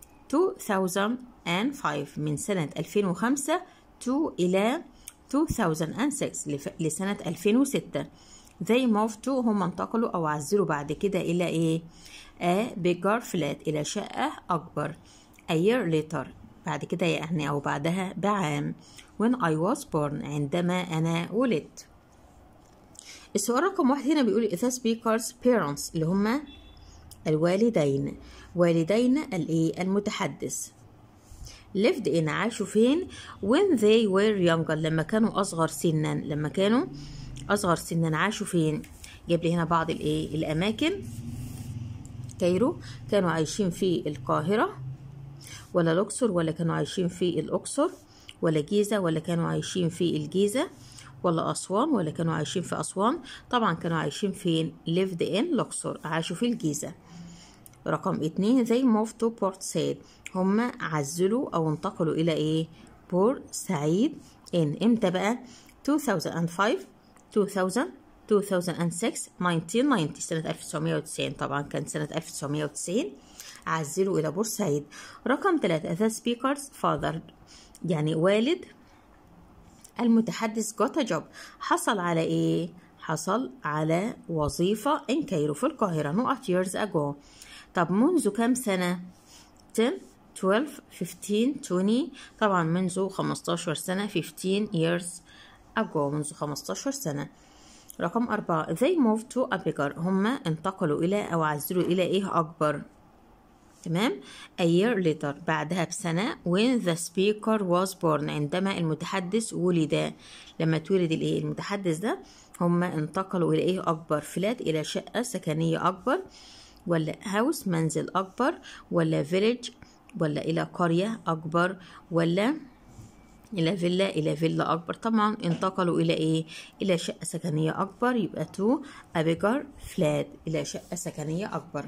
2005 من سنة 2005 to إلى 2006 لسنة 2006. they moved to هم انتقلوا أو عزلوا بعد كده إلى إيه a bigger flat إلى شقة أكبر. a year later بعد كده يعني أو بعدها بعام. when I was born عندما أنا ولدت. السؤال رقم 1 هنا بيقول the speaker's parents اللي هما الوالدين الإيه المتحدث lived in عاشوا فين when they were younger لما كانوا أصغر سنا عاشوا فين. جاب لي هنا بعض الإيه الأماكن. كايرو كانوا عايشين في القاهرة، ولا الأقصر ولا كانوا عايشين في الأقصر، ولا جيزة ولا كانوا عايشين في الجيزة، ولا أسوان ولا كانوا عايشين في أسوان. طبعا كانوا عايشين فين lived in الأقصر عاشوا في الجيزة. رقم 2 they moved to Port Said هم عزلوا أو انتقلوا إلى إيه بورسعيد إمتى بقى 2005 2000 2006 1990 سنة 1990. طبعا كان سنة 1990 عزلوا إلى بورسعيد. رقم 3 the speaker's father يعني والد المتحدث got a job حصل على إيه حصل على وظيفة in كايرو في القاهرة نقط years ago. طب منذ كم سنة 10 12 15 20 طبعا منذ 15 سنة 15 years ago منذ 15 سنة. رقم 4 they moved to a bigger هم انتقلوا إلى أو عزلوا إلى إيه أكبر. تمام. a year later بعدها بسنة when the speaker was born عندما المتحدث ولد. لما تولد الإيه المتحدث ده هم انتقلوا إلى إيه أكبر فلات إلى شقة سكنية أكبر، ولا هاوس منزل أكبر، ولا فيليج ولا إلى قرية أكبر، ولا إلى فيلا أكبر. طبعا انتقلوا إلى إيه إلى شقة سكنية أكبر يبقى to a bigger flat إلى شقة سكنية أكبر.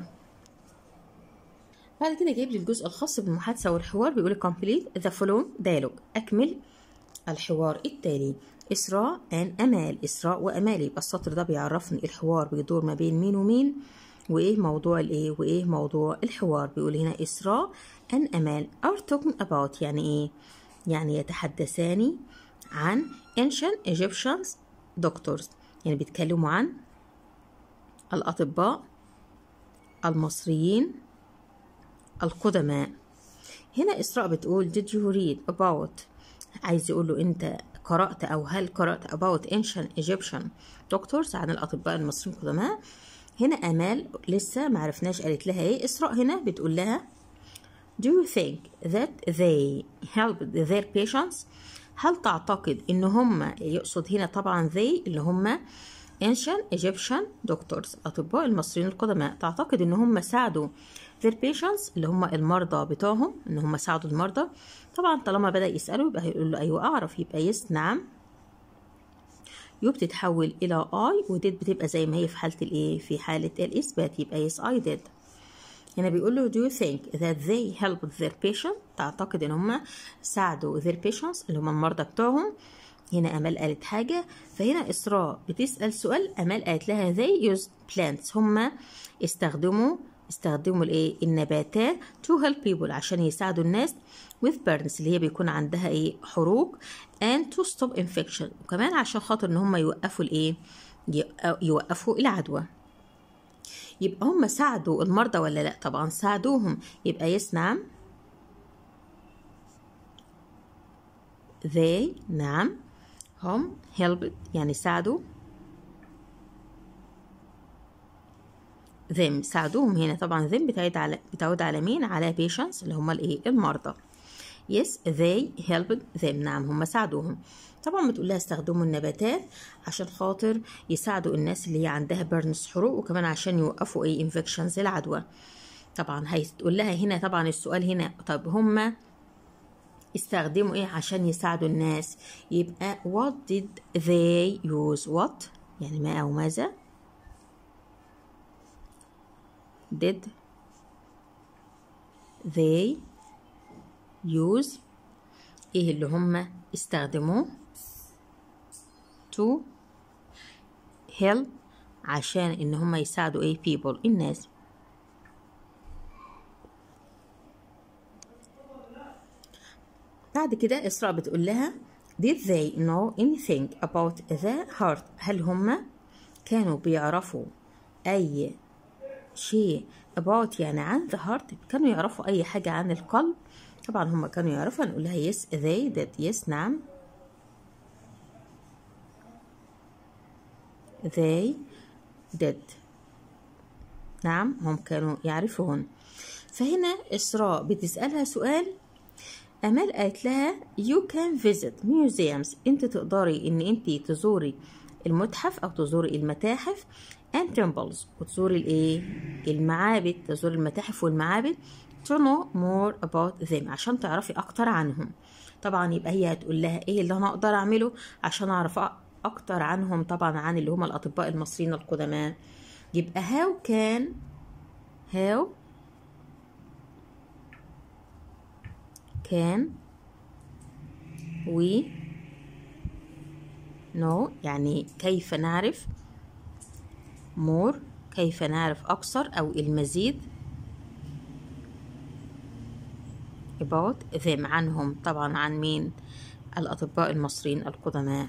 بعد كده جايب لي الجزء الخاص بالمحادثة والحوار. بيقول complete the following dialogue أكمل الحوار التالي. إسراء and أمال إسراء وأمال. يبقى السطر ده بيعرفني الحوار بيدور ما بين مين ومين وإيه موضوع الإيه وإيه موضوع الحوار. بيقول هنا إسراء and أمال are talking about يعني إيه يعني يتحدثان عن ancient Egyptians doctors يعني بيتكلموا عن الأطباء المصريين القدماء. هنا إسراء بتقول did you read about، عايز يقول له أنت قرأت أو هل قرأت about ancient Egyptian doctors، عن الأطباء المصريين القدماء. هنا أمال لسه معرفناش قالت لها إيه. إسراء هنا بتقول لها do you think that they helped their patients، هل تعتقد إن هم، يقصد هنا طبعا they اللي هم ancient Egyptian doctors أطباء المصريين القدماء، تعتقد إن هم ساعدوا their patients اللي هم المرضى بتوعهم، إن هم ساعدوا المرضى. طبعا طالما بدأ يسأله يبقى هيقول له أيوة أعرف، يبقى yes نعم. يو بتتحول إلى I وديد بتبقى زي ما هي في حالة الإيه، في حالة الإثبات، يبقى yes I did. هنا بيقول له do you think that they helped their patient، تعتقد إن هم ساعدوا their patients اللي هم المرضى بتوعهم. هنا أمال قالت حاجة، فهنا إسراء بتسأل سؤال، أمال قالت لها they used plants، هم استخدموا الإيه، النباتات to help people عشان يساعدوا الناس with burns اللي هي بيكون عندها إيه، حروق and to stop infection، وكمان عشان خاطر إن هم يوقفوا الإيه، يوقفوا العدوى. يبقى هم ساعدوا المرضى ولا لأ؟ طبعا ساعدوهم، يبقى yes نعم. they نعم. هم helped يعني ساعدوا them ساعدوهم. هنا طبعا them بتعود على مين؟ على patients اللي هم الايه، المرضى. yes they helped them نعم هم ساعدوهم. طبعا بتقول لها استخدموا النباتات عشان خاطر يساعدوا الناس اللي هي عندها بيرنس حروق، وكمان عشان يوقفوا ايه، infections العدوى. طبعا هتقول لها هنا طبعا السؤال هنا، طب هم استخدموا ايه عشان يساعدوا الناس؟ يبقى what did they use، what يعني ما او ماذا، did they use ايه اللي هم استخدموه to help عشان ان هم يساعدوا ايه people الناس. بعد كده إسراء بتقول لها did they know anything about the heart، هل هم كانوا بيعرفوا أي شيء about يعني عن the heart، كانوا يعرفوا أي حاجة عن القلب؟ طبعا هم كانوا يعرفوا. نقول لها yes they did، yes نعم they did نعم هم كانوا يعرفون. فهنا إسراء بتسألها سؤال، أمال قالت لها you can visit museums، انت تقدري ان انت تزوري المتحف او تزوري المتاحف and temples وتزوري الايه، المعابد، تزوري المتاحف والمعابد to know more about them عشان تعرفي اكتر عنهم. طبعا يبقى هي هتقول لها ايه اللي انا اقدر اعمله عشان اعرف اكتر عنهم، طبعا عن اللي هم الاطباء المصريين القدماء. يبقى how can we know يعني كيف نعرف، more كيف نعرف أكثر أو المزيد about them عنهم، طبعا عن مين؟ الأطباء المصريين القدماء.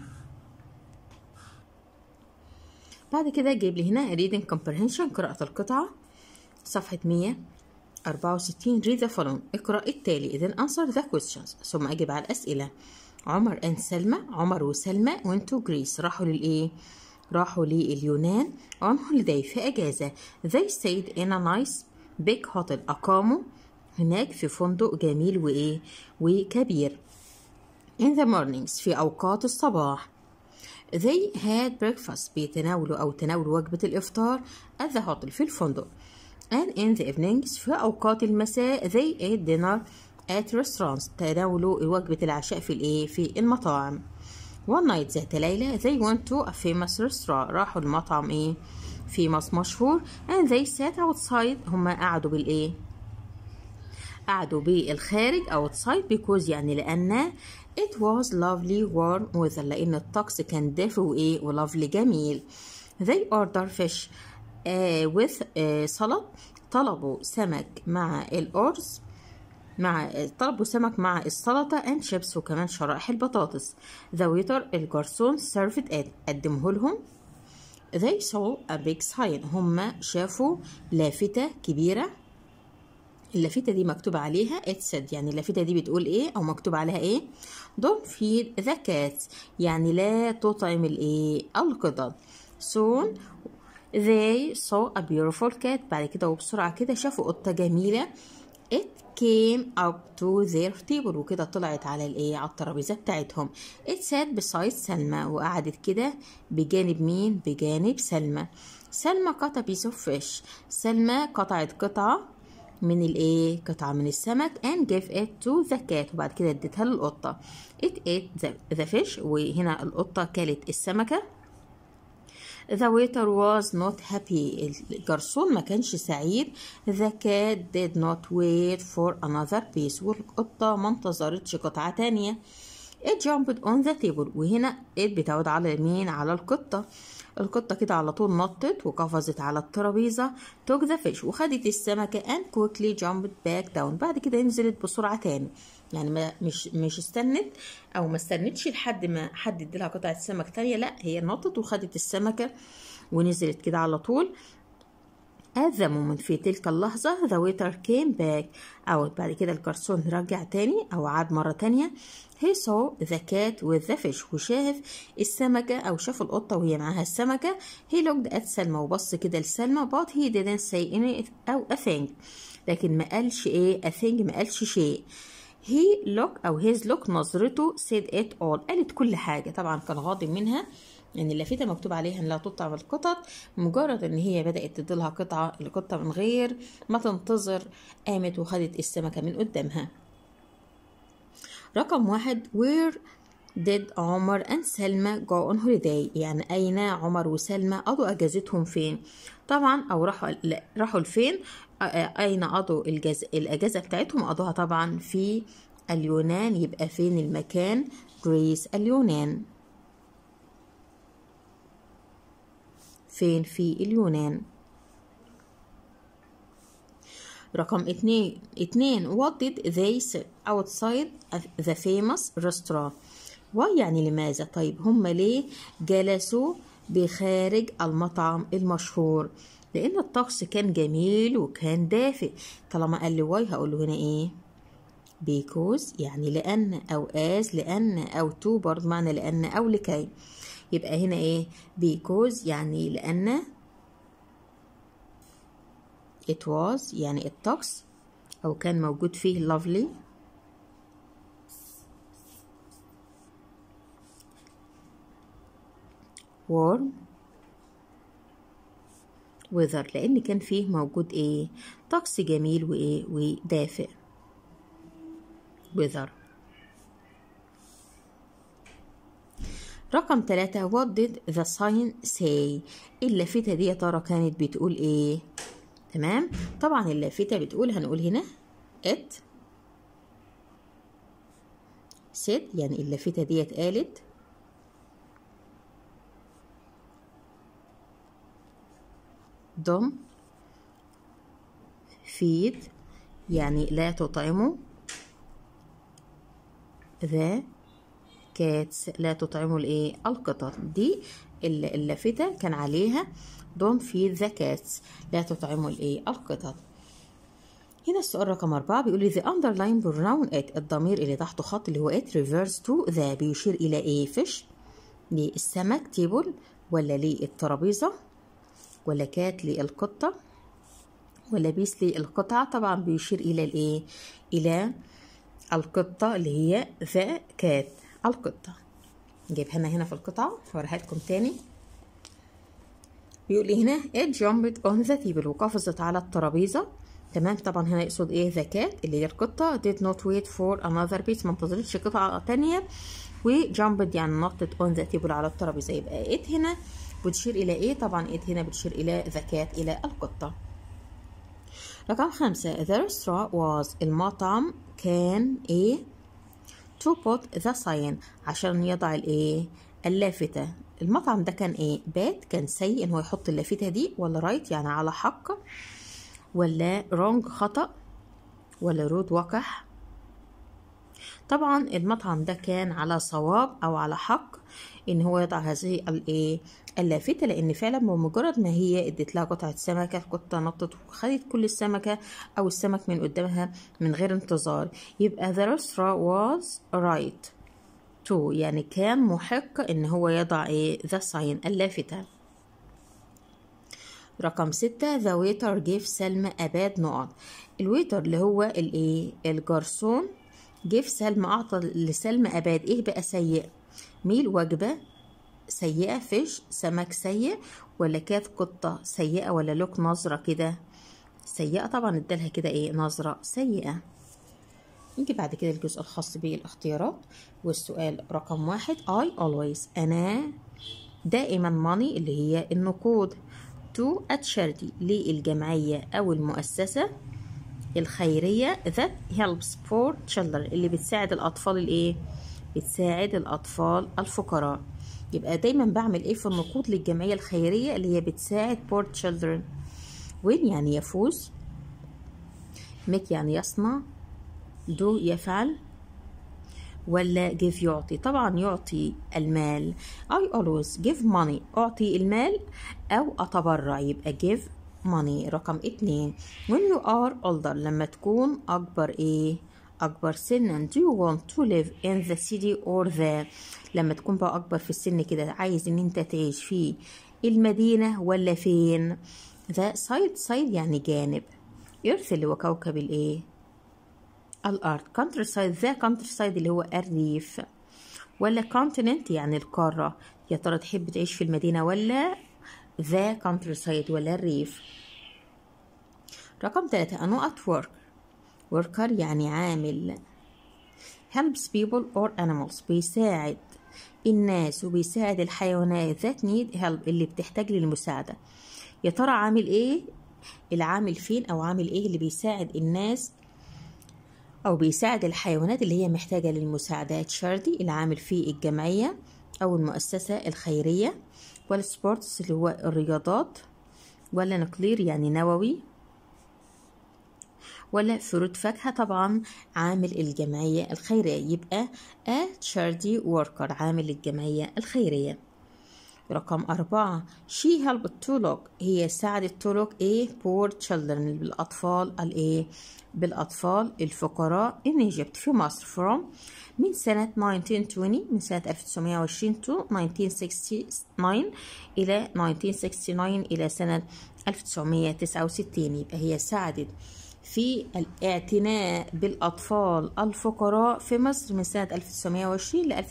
بعد كده جايب لي هنا reading comprehension قراءة القطعة صفحة 164 read the following اقرأ التالي then answer the questions ثم أجب على الأسئلة. عمر and سلمى، عمر وسلمى went to Greece راحوا للإيه؟ راحوا لليونان on holiday في أجازة. they stayed in a nice big hotel أقاموا هناك في فندق جميل وإيه؟ وكبير. in the mornings في أوقات الصباح. they had breakfast بيتناولوا أو تناولوا وجبة الإفطار at the hotel في الفندق. and in the evenings في أوقات المساء they ate dinner at restaurants تناولوا وجبة العشاء في الإيه؟ في المطاعم. one night ذات ليلة they went to a famous restaurant راحوا المطعم إيه؟ famous مشهور. and they sat outside هم قعدوا بالإيه؟ قعدوا بالخارج outside because يعني لأن it was lovely warm weather لأن الطقس كان دافئ وإيه؟ ولافلي جميل. they ordered fish with سلطة طلبوا سمك مع الأرز طلبوا سمك مع السلطة and chips وكمان شرائح البطاطس. the waiter الجرسون served it قدمه لهم they saw a big sign. هم شافوا لافتة كبيرة. اللافتة دي مكتوب عليها it said، يعني اللافتة دي بتقول ايه او مكتوب عليها ايه؟ don't feed the cats، يعني لا تطعم الايه؟ القطط. soon they saw a beautiful cat. بعد كده وبسرعة كده شافوا قطة جميلة. it came up to their table، وكده طلعت على الايه؟ على الترابيزة بتاعتهم. it sat beside سلمى، وقعدت كده بجانب مين؟ بجانب سلمى. سلمى cut a piece of fish، سلمى قطعت قطعة من الايه؟ قطعة من السمك and gave it to the cat، وبعد كده اديتها للقطة. it ate the fish، وهنا القطة كلت السمكة. The waiter was not happy، الجرسون ما كانش سعيد. The cat did not wait for another piece، والقطة ما انتظرتش قطعة تانية. it jumped on the table، وهنا it بتعود على مين؟ على القطة. القطة كده على طول نطت وقفزت على الترابيزة took the fish، وخدت السمكة and quickly jumped back down، بعد كده نزلت بسرعة تاني. يعني مش استنت او ما استنتش لحد ما حد يديلها قطعة سمك تانية، لا هي نطت وخدت السمكة ونزلت كده على طول. at the moment، في تلك اللحظة the waiter came back out، بعد كده الجرسون رجع تاني أو عاد مرة تانية. he saw the cat with the fish، وشاف السمكة أو شاف القطة وهي معاها السمكة. he looked at سلمى، وبص كده لسلمى but he didn't say any أو a thing، لكن ما قالش إيه؟ a thing، ما قالش شيء. he look أو his look، نظرته said it all، قالت كل حاجة. طبعا كان غاضب منها يعني اللافتة مكتوب عليها ان لا تطعم القطط، مجرد ان هي بدأت تديلها قطعة القطة من غير ما تنتظر قامت وخدت السمكة من قدامها. رقم 1 where did عمر and سلمى go on holiday، يعني أين عمر وسلمى قضوا أجازتهم فين؟ طبعا أو راحوا لفين؟ أين قضوا الأجازة بتاعتهم؟ قضوها طبعا في اليونان. يبقى فين المكان؟ جريس، اليونان. فين؟ في اليونان. رقم 2 what did they sit outside the famous restaurant. why يعني لماذا؟ طيب هم ليه جلسوا بخارج المطعم المشهور؟ لأن الطقس كان جميل وكان دافئ. طالما قال لي why هقول له هنا ايه؟ because، يعني لأن، أو as لأن، أو to برضه معنى لأن أو لكي. يبقى هنا ايه؟ because يعني لأن، it was يعني الطقس أو كان موجود فيه lovely warm weather، لأن كان فيه موجود ايه؟ طقس جميل وايه؟ ودافئ weather. رقم 3 what did the sign say. اللافتة دي يا ترى كانت بتقول ايه؟ تمام، طبعا اللافتة بتقول، هنقول هنا it said، يعني اللافتة دي قالت don't feed، يعني لا تطعموا the cats، لا تطعموا الايه؟ القطط. دي اللافتة كان عليها don't feed the cats، لا تطعموا الايه؟ القطط. هنا السؤال رقم 4 بيقول لي the underline pronoun it، الضمير اللي تحته خط اللي هو it refers to the، بيشير الى ايه؟ fish، للسمك table، ولا للترابيزة، ولا كات للقطة، ولا بيس للقطعة؟ طبعا بيشير الى الايه؟ الى القطة اللي هي the cat، القطة. نجيبها لنا هنا في القطعة هوريها لكم تاني. بيقول لي هنا it jumped on the table، وقفزت على الترابيزة. تمام، طبعا هنا يقصد ايه؟ the cat اللي هي القطة. did not wait for another piece، ما انتظرتش قطعة تانية. و jumped يعني نطت on the table على الترابيزة. يبقى it هنا بتشير إلى ايه؟ طبعا it هنا بتشير إلى the cat، إلى القطة. رقم 5 the restaurant was، المطعم كان ايه؟ to put the sign، عشان يضع الايه؟ اللافتة. المطعم ده كان ايه؟ bad، كان سيء ان هو يحط اللافتة دي، ولا right يعني على حق، ولا wrong خطأ، ولا rude وقح؟ طبعا المطعم ده كان على صواب او على حق ان هو يضع هذه الايه اللافتة، لان فعلا بمجرد ما هي ادت لها قطعة سمكة القطة نطت وخدت كل السمكة او السمك من قدامها من غير انتظار. يبقى the restaurant was right to، يعني كان محق ان هو يضع ايه the sign اللافتة. رقم 6 the waiter gave سلمى a bad نقط. الويتر اللي هو الايه الجرسون جيف سلمى اعطى لسلمى a bad ايه بقى سيء، ميل وجبة سيئة، فيش سمك سيء، ولا كانت قطة سيئة، ولا لوك نظرة كده سيئة. طبعا ادالها كده ايه نظرة سيئة. يجي بعد كده الجزء الخاص بالاختيارات، والسؤال رقم 1 I always أنا دائما money اللي هي النقود to a charity للجمعية أو المؤسسة الخيرية that helps poor children اللي بتساعد الأطفال الإيه؟ بتساعد الأطفال الفقراء. يبقى دايما بعمل إيه في النقود للجمعية الخيرية اللي هي بتساعد poor children. win يعني يفوز، make يعني يصنع، do يفعل، ولا give يعطي. طبعا يعطي المال. I always give money أعطي المال أو أتبرع، يبقى give money. رقم 2 when you are older لما تكون أكبر إيه أكبر سنا. do you want to live in the city or the لما تكون بقى أكبر في السن كده عايز إن أنت تعيش في المدينة ولا فين. the side يعني جانب. earth اللي هو كوكب الإيه الأرض. country side the country side اللي هو الريف، ولا continent يعني القارة. يا ترى تحب تعيش في المدينة ولا the country side ولا الريف. رقم 3 نقط work worker يعني عامل. helps people or animals بيساعد الناس وبيساعد الحيوانات that need help اللي بتحتاج للمساعدة. يا ترى عامل ايه العامل فين، او عامل ايه اللي بيساعد الناس أو بيساعد الحيوانات اللي هي محتاجة للمساعدة. charity العامل في الجمعية أو المؤسسة الخيرية، ولا sports اللي هو الرياضات، ولا نقلير يعني نووي، ولا فروت فاكهة. طبعا عامل الجمعية الخيرية، يبقى a charity worker عامل الجمعية الخيرية. رقم 4 she helped to look هي ساعدت to look ايه poor children بالأطفال الايه بالأطفال الفقراء in Egypt في مصر from من سنة 1920 من سنة 1920 to 1969 إلى 1969 إلى سنة 1969. يبقى هي ساعدت في الاعتناء بالأطفال الفقراء في مصر من سنة 1920 ل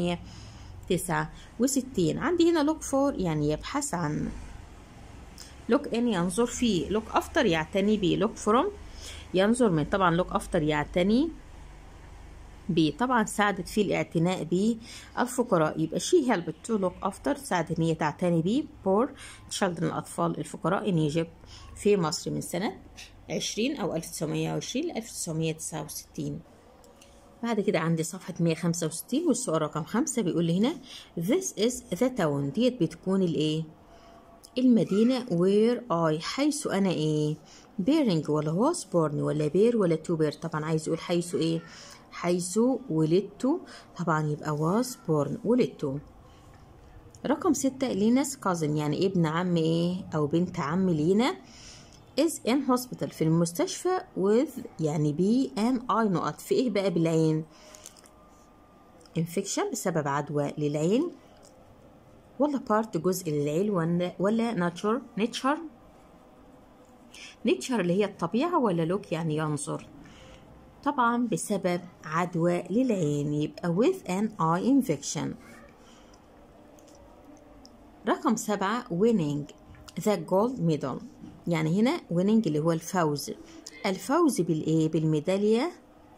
1969. عندي هنا look for يعني يبحث عن، look in ينظر فيه، look after يعتني به، look from ينظر من. طبعا look after يعتني به. طبعا ساعدت في الاعتناء بالفقراء، يبقى she helped to look after ساعدت ان هي تعتني به poor children الأطفال الفقراء in Egypt في مصر من سنة 20 أو 1920 ل 1969. بعد كده عندي صفحة 165 والسؤال رقم 5 بيقول لي هنا this is the town ديت بتكون الايه المدينة where I حيث أنا ايه bearing ولا was born ولا bear ولا to bear. طبعا عايز يقول حيث ايه حيث ولدت، طبعا يبقى was born ولدت. رقم 6 لينا's cousin يعني ابن عم ايه أو بنت عم لينا is in hospital في المستشفى with يعني بي an eye نقط في ايه بقى بالعين infection بسبب عدوى للعين، ولا part جزء للعين، ولا nature اللي هي الطبيعة، ولا look يعني ينظر. طبعا بسبب عدوى للعين يبقى with an eye infection. رقم 7 winning the gold medal يعني هنا winning اللي هو الفوز بالإيه بالميدالية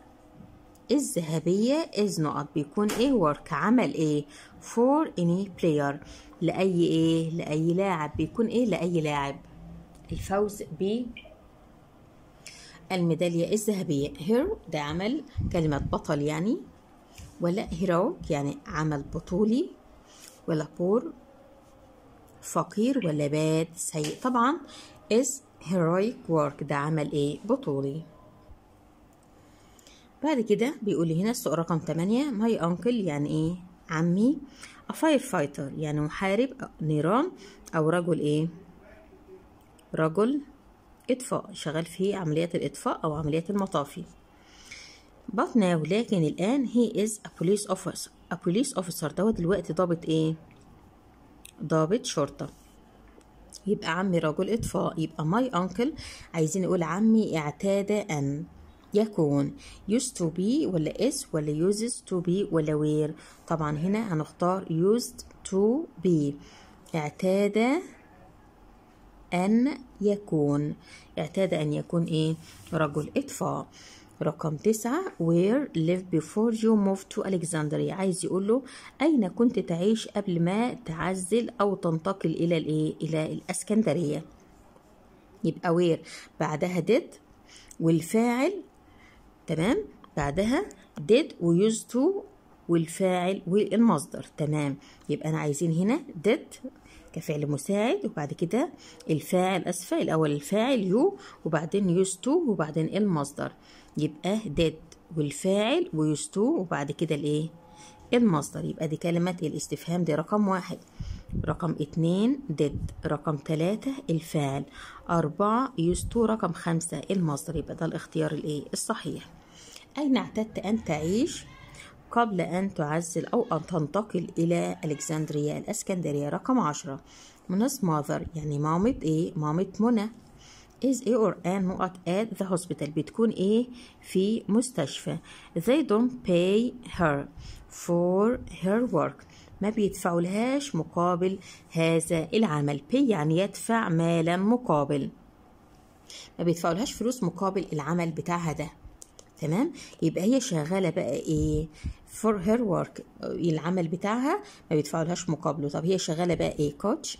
الذهبية is نقط بيكون إيه work عمل إيه for any player لأي إيه لأي لاعب، بيكون إيه لأي لاعب الفوز بالميدالية الذهبية. hero ده عمل كلمة بطل يعني، ولا heroic يعني عمل بطولي، ولا poor فقير، ولا bad سيء. طبعا is heroic work ده عمل ايه بطولي. بعد كده بيقول لي هنا السؤال رقم 8 ماي أنكل يعني إيه عمي، a firefighter يعني محارب نيران أو رجل إيه، رجل إطفاء شغال في عمليات الإطفاء أو عمليات المطافي. but now لكن الآن he is a police officer دوت دلوقتي ضابط إيه، ضابط شرطة. يبقى عمي رجل إطفاء، يبقى my uncle عايزين نقول عمي اعتاد أن يكون used to be ولا is ولا uses to be ولا were. طبعا هنا هنختار used to be. اعتاد أن يكون، اعتاد أن يكون إيه، رجل إطفاء. رقم 9 where lived before you moved to Alexandria، عايز يقول له أين كنت تعيش قبل ما تعزل أو تنتقل إلى الإيه، إلى الإسكندرية. يبقى where بعدها did والفاعل، تمام، بعدها did و used to والفاعل والمصدر، تمام. يبقى أنا عايزين هنا did كفعل مساعد، وبعد كده الفاعل، أسفة الأول الفاعل يو وبعدين used to وبعدين المصدر. يبقى did والفاعل و used to وبعد كده الإيه، المصدر. يبقى دي كلمة الاستفهام، دي رقم 1. رقم 2 did، رقم 3 الفاعل، 4 used to، رقم 5 المصدر. يبقى ده الاختيار الإيه الصحيح. أين اعتدت أن تعيش قبل أن تعزل أو أن تنتقل إلى ألكسندريا الإسكندرية. رقم 10 منا's mother يعني مامة إيه، مامة منى is a or an نقط at the hospital بتكون إيه في مستشفى. they don't pay her for her work ما بيدفعوا لهاش مقابل هذا العمل. pay يعني يدفع مالا مقابل، ما بيدفعوا لهاش فلوس مقابل العمل بتاعها ده، تمام. يبقى هي شغالة بقى ايه for her work، العمل بتاعها ما بيدفعولهاش مقابله. طب هي شغالة بقى ايه، كوتش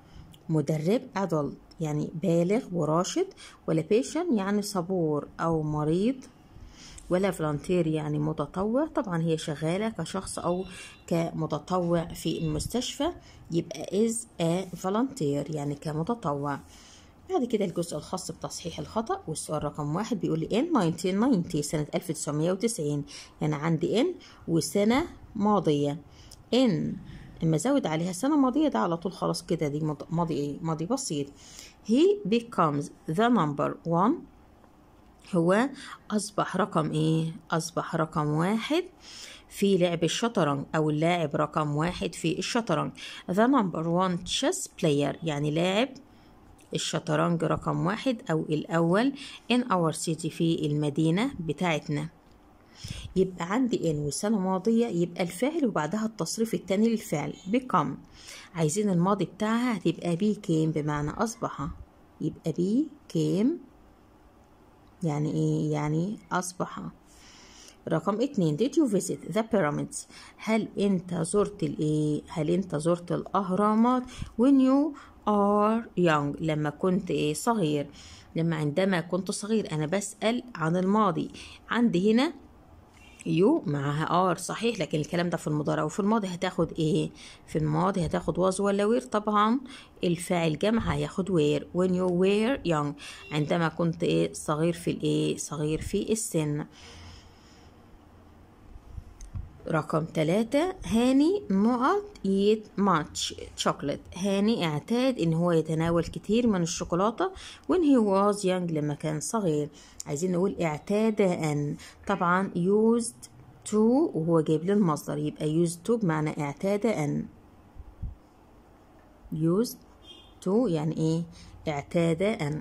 مدرب، adult يعني بالغ وراشد، ولا patient يعني صبور او مريض، ولا volunteer يعني متطوع. طبعا هي شغالة كشخص او كمتطوع في المستشفى، يبقى is a volunteer يعني كمتطوع. بعد كده الجزء الخاص بتصحيح الخطأ، والسؤال رقم 1 بيقول لي in 1990 سنة 1990 يعني عندي in وسنة ماضية. in لما ازود عليها سنة ماضية ده على طول خلاص كده دي ماضي ايه، ماضي بسيط. he becomes the number 1 هو أصبح رقم ايه، أصبح رقم 1 في لعب الشطرنج أو اللاعب رقم 1 في الشطرنج. the number 1 chess player يعني لاعب الشطرنج رقم 1 أو الأول in our city في المدينة بتاعتنا. يبقى عندي in والسنة ماضية، يبقى الفعل وبعدها التصريف التاني للفعل become. عايزين الماضي بتاعها هتبقى became بمعنى أصبح، يبقى became يعني إيه، يعني أصبح. رقم 2 did you visit the pyramids هل أنت زرت الإيه، هل أنت زرت الأهرامات when you are young لما كنت إيه صغير. عندما كنت صغير أنا بسأل عن الماضي، عندي هنا يو معها ار صحيح، لكن الكلام ده في المضارع. وفي الماضي هتاخد ايه، في الماضي هتاخد was ولا وير. طبعا الفاعل جمع هياخد وير when you were young عندما كنت ايه صغير في الايه، صغير في السن. رقم 3 هاني نقط eat much chocolate هاني اعتاد ان هو يتناول كتير من الشوكولاتة when he was young لما كان صغير. عايزين نقول اعتاد ان، طبعا used to وهو جايب لي المصدر، يبقى used to بمعنى اعتاد ان. used to يعني ايه، اعتاد ان.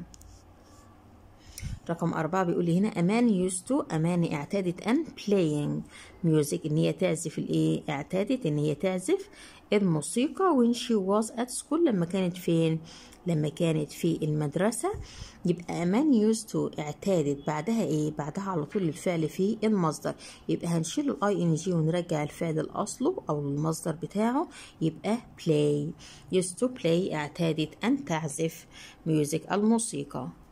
رقم 4 بيقول لي هنا أماني used to أماني اعتادت أن playing music إن هي تعزف الإيه، اعتادت إن هي تعزف الموسيقى when she was at school لما كانت فين، لما كانت في المدرسة. يبقى أماني used to اعتادت بعدها إيه، بعدها على طول الفعل في المصدر. يبقى هنشيل ال ing ونرجع الفعل لأصله أو المصدر بتاعه، يبقى play. used to play اعتادت أن تعزف music الموسيقى.